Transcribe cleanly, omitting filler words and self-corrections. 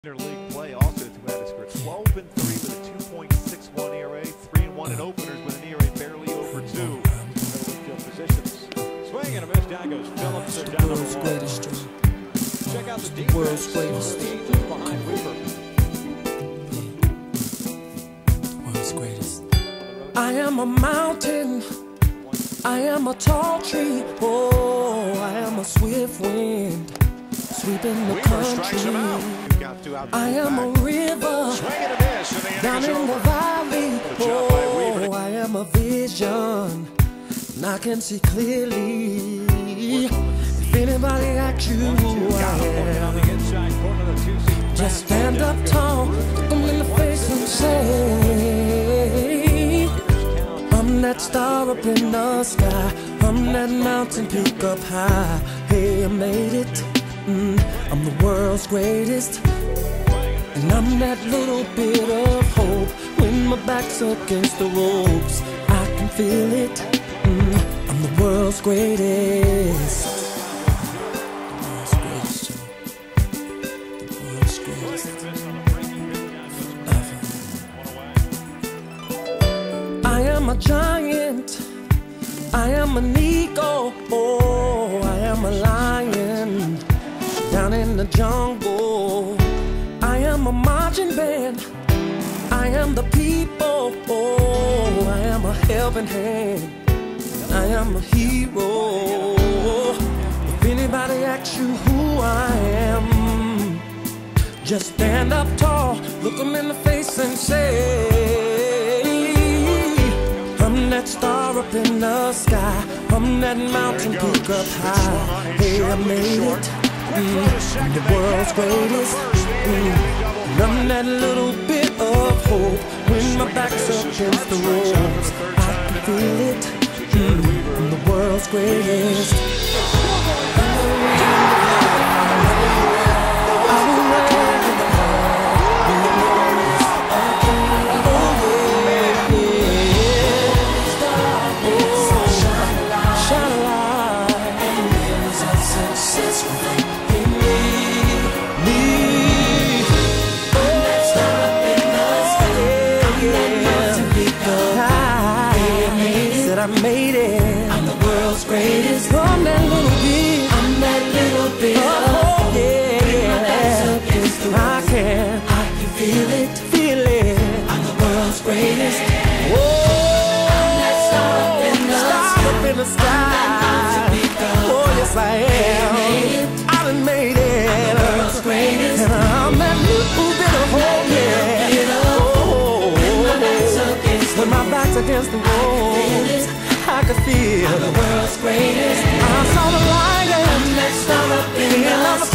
League play also to add a score 12-3 with a 2.61 ERA, 3-1 in openers with an ERA barely over 2. Field positions. Swing and a miss. Down goes Phillips. They're down number 1. Check out the defense. World's greatest. Angels behind Weaver. World's greatest. I am a mountain. I am a tall tree. Oh, I am a swift wind sweeping the country. I am a river down in the valley. Oh, I am a vision, and I can see clearly. If anybody asks you who I am, just stand up tall, look them in the face and say, I'm that star up in the sky, I'm that mountain peak up high. Hey, I made it. I'm the world's greatest, and I'm that little bit of hope. When my back's against the ropes, I can feel it. I'm the world's greatest. The world's greatest. I am a giant, I am an eagle, oh, I am a lion down in the jungle. I am a marching band, I am the people, oh, I am a helping hand, I am a hero. If anybody asks you who I am, just stand up tall, look them in the face and say, I'm that star up in the sky, I'm that mountain peak up high. Hey, I made it. I'm the world's greatest. I'm that little bit of hope. When my back's up against the ropes, I can feel it. I'm the world's greatest. I made it. I'm the world's greatest. I'm that little bit. I'm that little bit. Oh, yeah. I can feel it. Feel it. I'm the world's greatest. Whoa. I'm that star up in the sky. Oh, yes, I am. I done made it. I'm the world's greatest. And I'm that little bit of hope. Yeah. When my back's against the wall, I could feel I'm the world's greatest. I saw the light and I'm that star up in the